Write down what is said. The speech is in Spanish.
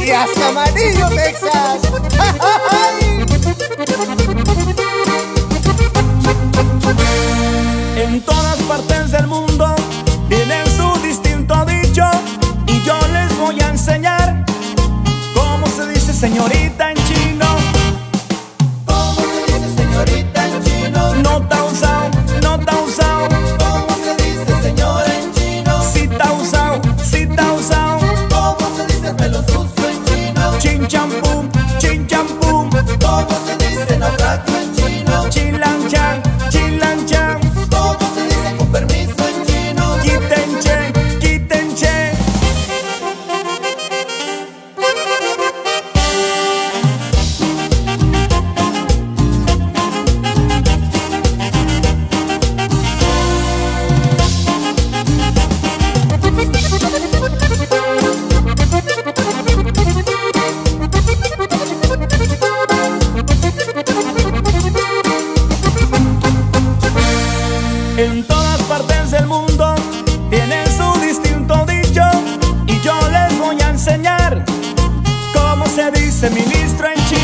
alias Camarillo, Texas. En todas partes del mundo tienen su distinto dicho, y yo les voy a enseñar cómo se dice señorita en chino. ¿Cómo se dice señorita en chino? No tao sao, no tao sao. ¿Cómo se dice señora en chino? Si tao sao, si tao sao. ¿Cómo se dice pelo sucio en chino? Chin champú, chin champú. ¿Cómo se dice naufragio en chino? Chin lan chan, chin lan chan. ¿Cómo se dice con permiso en chino? Quiten che, quiten che. En todas partes del mundo tienen su distinto dicho, y yo les voy a enseñar cómo se dice ministro en chino.